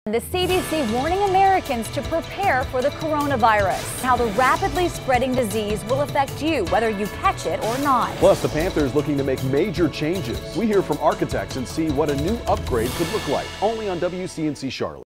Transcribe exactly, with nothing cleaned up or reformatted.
The C D C warning Americans to prepare for the coronavirus. How the rapidly spreading disease will affect you, whether you catch it or not. Plus, the Panthers looking to make major changes. We hear from architects and see what a new upgrade could look like. Only on W C N C Charlotte.